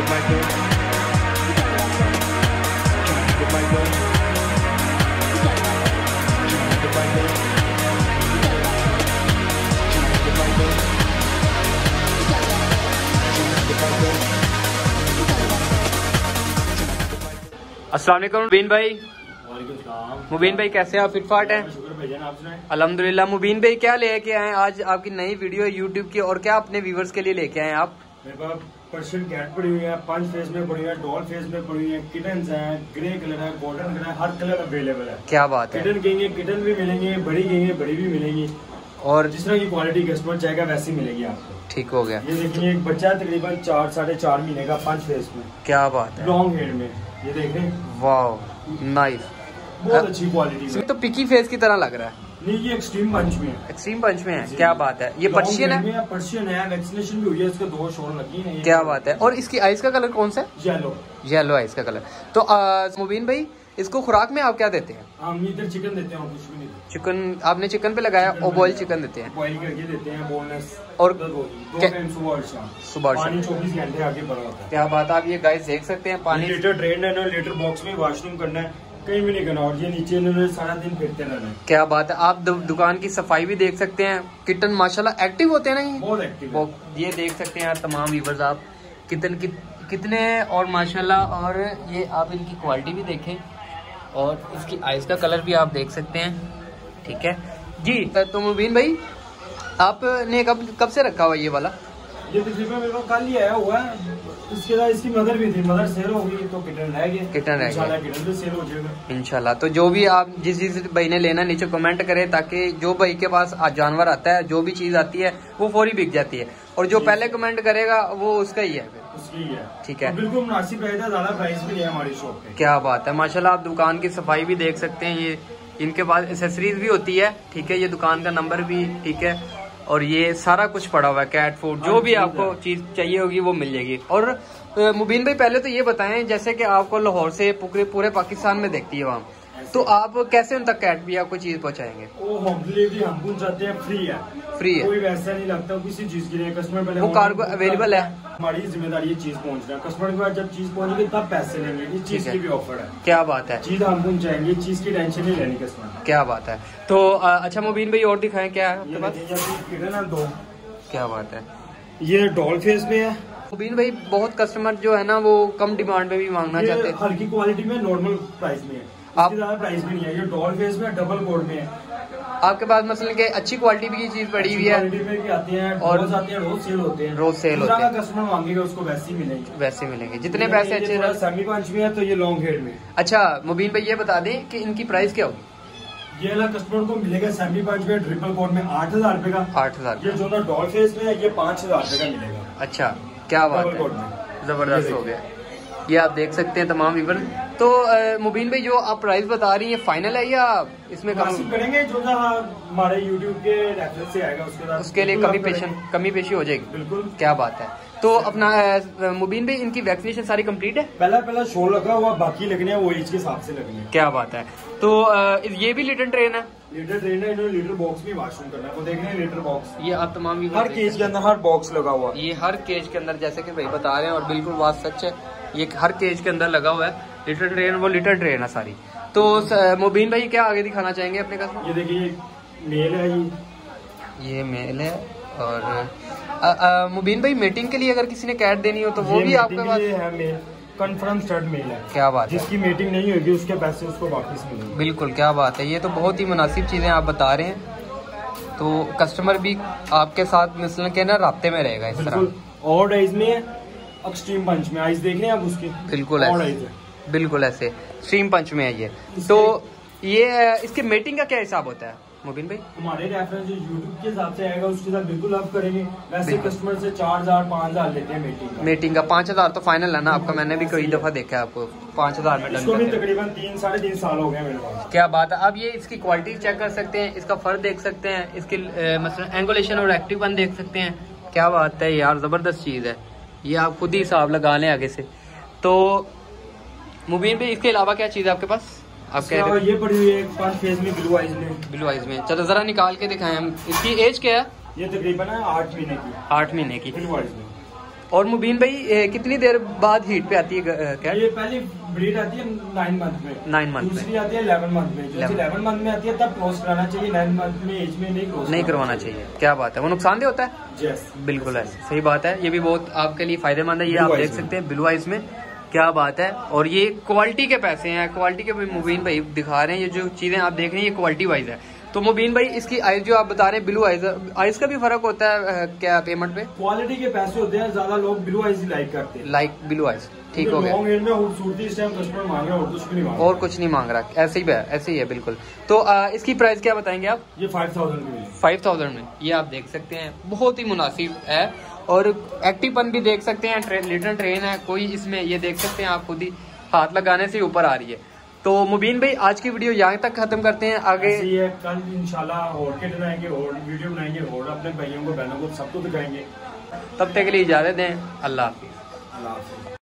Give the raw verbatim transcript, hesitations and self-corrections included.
अस्सलाम वालेकुम मुबीन भाई। मुबीन भाई कैसे आप? फिट फाट हैं? अल्हम्दुलिल्लाह। मुबीन भाई क्या लेके आए आज? आपकी नई वीडियो है यूट्यूब की, और क्या अपने व्यूवर्स के लिए लेके आए आप? मेरे पास पर्शियन कैट पड़ी हुई है, पंच फेस में पड़ी हुई है, डॉल फेस में पड़ी हुई है, किटन्स हैं, ग्रे कलर है, गोल्डन कलर है, हर कलर अवेलेबल है। क्या बात है। किटन कहेंगे किटन भी मिलेंगे, बड़ी कहेंगे बड़ी भी मिलेंगी, और जिस तरह की क्वालिटी कस्टमर चाहेगा वैसी मिलेगी आपको। ठीक हो गया। ये देखिए एक बच्चा है तकरीबन चार साढ़े चार महीने का, पंच फेस में। क्या बात है। लॉन्ग हेयर में, ये देखें। वाह नाइस, बहुत अच्छी क्वालिटी में। तो पिकी फेस की तरह लग रहा है। नहीं, ये एक्सट्रीम पंच में है। एक्सट्रीम पंच में है। क्या बात है। ये पर्शियन है? पर्शियन है, वैक्सीनेशन भी हुई है, इसके दो शोर लगी है। क्या बात है। और इसकी आइस का कलर कौन सा है? येलो। येलो आइस का कलर। तो मुबीन भाई इसको खुराक में आप क्या देते हैं? हम इधर चिकन देते हैं, कुछ भी नहीं। चिकन आपने चिकन पे लगाया, और बॉयल चिकन देते हैं? बॉयल करके देते हैं, बोनस। और दो टाइम सुबह और शाम। सुबह पानी चौबीस घंटे आगे भरा होता है। क्या बात है। आप ये गाइस देख सकते हैं, पानी लीटर ड्रेन है ना, लीटर बॉक्स में वॉशरूम करना है, कहीं भी नहीं करना, और ये नीचे इन्होंने सारा दिन फिरते रहना है। क्या बात है। आप दुकान की सफाई भी देख सकते हैं। किटन माशाल्लाह एक्टिव होते हैं ना, ये बहुत एक्टिव। ये देख सकते हैं तमाम व्यूअर्स आप कितन कि, कितने और माशाल्लाह। और ये आप इनकी क्वालिटी भी देखें, और इसकी आइस का कलर भी आप देख सकते हैं। ठीक है जी। तो मुबीन भाई आपने कब कब से रखा हुआ ये वाला? ये तकरीबन मेरे पास कल ही आया हुआ है। इसके बाद इसकी मदर भी थी, मदर सेल हो गई तो किटन रह गया। किटन रह गया, किटन भी सेल हो जाएगा इंशाल्लाह। तो जो भी आप जिस जिस भाई ने लेना नीचे कमेंट करें, ताकि जो भाई के पास जानवर आता है, जो भी चीज आती है वो फौरी बिक जाती है, और जो पहले कमेंट करेगा वो उसका ही है, उसकी ही है। ठीक है। बिल्कुल मुनासिब प्राइस है, ज्यादा प्राइस भी नहीं है हमारी शॉप पे। क्या बात है माशाल्लाह। आप दुकान की सफाई भी देख सकते हैं। ये इनके पास एसेसरीज भी होती है, ठीक है। ये दुकान का नंबर भी, ठीक है। और ये सारा कुछ पड़ा हुआ है, कैट फूड, जो भी आपको चीज चाहिए होगी वो मिल जाएगी। और मुबीन भाई पहले तो ये बताएं, जैसे कि आपको लाहौर से पूरे पूरे पाकिस्तान में देखती है वहाँ, तो आप कैसे उन तक कैट भी आपको चीज पहुँचाएंगे? वो होम डिलीवरी हम पहुँचाते हैं, फ्री है। फ्री है, कोई वैसा नहीं लगता किसी चीज के लिए। कस्टमर पहले वो कार्गो अवेलेबल है, हमारी जिम्मेदारी ये चीज पहुंचना। कस्टमर के पास जब चीज पहुंचेगी तब पैसे लेंगे, इस चीज की भी ऑफर है। क्या बात है। चीज हम पहुंचाएंगे, चीज की टेंशन नहीं लेनी कस्टमर। क्या बात है। तो अच्छा मुबीन भाई और दिखाएं क्या है आपके पास? दो। क्या बात है। ये डॉल फेस में है। मुबीन भाई बहुत कस्टमर जो है ना वो कम डिमांड में भी मांगना चाहते हैं। हल्की क्वालिटी में नॉर्मल प्राइस में है, आप ज्यादा प्राइस में नहीं है। ये डॉल फेस में डबल कोड में है। आपके पास मसलन के अच्छी क्वालिटी भी की चीज पड़ी हुई है, आती है, और रोज आती है, रोज सेल होते हैं, रोज सेल होते हैं। कस्टमर मांगेगा उसको वैसे ही मिलेंगे, वैसे मिलेंगे जितने पैसे अच्छे। सेमी पंच में है तो ये लॉन्ग हेयर में। अच्छा मुबीन भाई ये बता दें कि इनकी प्राइस क्या होगी? ये वाला कस्टमर को मिलेगा सेमी पंच में ट्रिपल कोड में आठ हजार रूपए का। आठ हजार ये जो ना डॉल फेस में है ये पाँच हजार रूपए का मिलेगा। अच्छा क्या बात है, जबरदस्त हो गया। ये आप देख सकते हैं तमाम व्यूअर। तो मुबीन भाई जो आप प्राइस बता रही हैं फाइनल है या इसमें कम करेंगे? जो हमारे यूट्यूब के रेफरेंस से आएगा उसके साथ उसके लिए कमी पेशी कमी पेशी हो जाएगी। बिल्कुल। क्या बात है। तो अपना मुबीन भाई इनकी वैक्सीनेशन सारी कंप्लीट है? पहला पहला शो लगा हुआ, बाकी लगने हैं वो एज के हिसाब से लगने हैं। क्या बात है। तो ये भी लिटन ट्रेन है? लीटर ट्रेन है, इन्होंने लीटर बॉक्स में वॉशरूम करना है, वो देख रहे हैं लीटर बॉक्स। ये आप तमाम हर केज के अंदर हर बॉक्स लगा हुआ है। ये हर केज के अंदर, जैसे कि भाई बता रहे हैं और बिल्कुल बात सच है, ये हर केज के अंदर लगा हुआ है। लिटर ट्रेन वो लिटर ट्रेन है सारी। तो मुबीन भाई क्या आगे दिखाना चाहेंगे अपने कस्टमर? ये देखिए मेल है, ये ये मेल है। और मुबीन भाई मीटिंग के लिए अगर किसी ने कैट देनी हो तो वो भी आपके पास है? मेल कंफर्म स्टड मेल है। क्या बात है। जिसकी मीटिंग नहीं होगी उसके पैसे उसको वापस मिलेंगे। बिल्कुल क्या बात है। ये तो बहुत ही मुनासिब चीजें आप बता रहे हैं, तो कस्टमर भी आपके साथ मिसल के ना राब्ते में रहेगा इस तरह। और आइज में एक्सट्रीम पंच में आइज देख रहे हैं आप उसकी? बिल्कुल ऐसे, बिल्कुल ऐसे स्ट्रीम पंच में है ये। तो ये इसके मीटिंग का क्या हिसाब होता है मुबीन भाई? हमारे रेफरेंस जो यूट्यूब के हिसाब से आएगा उसके साथ बिल्कुल आप करेंगे। वैसे कस्टमर से चार हजार पाँच हजार लेते हैं मीटिंग का। मीटिंग का पाँच हजार तो फाइनल है ना आपका? मैंने भी कई दफा देखा है आपको पाँच हजार में इसको भी तकरीबन तीन साढ़े तीन साल हो गए मेरे पास। क्या बात है। आप ये इसकी क्वालिटी चेक कर सकते हैं, इसका फर देख सकते हैं, इसकी मतलब एंगुलेशन और एक्टिव देख सकते हैं। क्या बात है यार, जबरदस्त चीज है ये। आप खुद ही हिसाब लगा लें आगे से। तो मुबीन भाई इसके अलावा क्या चीज है आपके पास? आप कह रहे ये पड़ी हुई है पांच फेज में, ब्लू आइज में। ब्लू आइज में चलो जरा निकाल के दिखाएं हम। इसकी एज क्या है? ये तकरीबन है आठ महीने की। आठ महीने की। ब्लू आइज में। और मुबीन भाई ए, कितनी देर बाद हीट पे आती है कैट? ये पहली ब्रीड आती है नाइन मंथ में, नाइन मंथ में, दूसरी आती है इलेवन मंथ में। जो इलेवन मंथ में आती है तब क्रॉस कराना चाहिए, नाइन मंथ में एज में नहीं क्रॉस नहीं करवाना चाहिए। क्या बात है, वो नुकसानदेह होता है? यस बिल्कुल है, सही बात है। ये भी बहुत आपके लिए फायदेमंद है। ये आप देख सकते हैं ब्लू आइज में, क्या बात है। और ये क्वालिटी के पैसे हैं, क्वालिटी के मुबीन भाई दिखा रहे हैं। ये जो चीजें आप देख रहे हैं ये क्वालिटी वाइज है। तो मुबीन भाई इसकी आइज जो आप बता रहे हैं ब्लू आइज, आइज का भी फर्क होता है क्या पेमेंट पे? क्वालिटी के पैसे होते हैं, ज्यादा लोग ब्लू आइज लाइक करते हैं। लाइक ब्लू आइज, ठीक हो गया। में खूबसूरती इस टाइम कस्टमर मांग रहा है और कुछ भी नहीं मांग रहा, और कुछ नहीं मांग रहा, ऐसे ही है, ऐसे ही है बिल्कुल। तो आ, इसकी प्राइस क्या बताएंगे आप? ये फाइव थाउजेंड में, फाइव थाउजेंड में ये आप देख सकते हैं, बहुत ही मुनासिब है। और एक्टिवपन भी देख सकते हैं, ट्रे, लिटल ट्रेन है कोई इसमें, ये देख सकते हैं आप खुद ही हाथ लगाने से ऊपर आ रही है। तो मुबीन भाई आज की वीडियो यहाँ तक खत्म करते हैं। आगे है, कल इंशाल्लाह और के बनाएंगे और वीडियो बनाएंगे और अपने भाइयों को बहनों को सबको दिखाएंगे। तब तक के लिए इजाजत दें, अल्लाह हाफिज। अल्लाह हाफिज।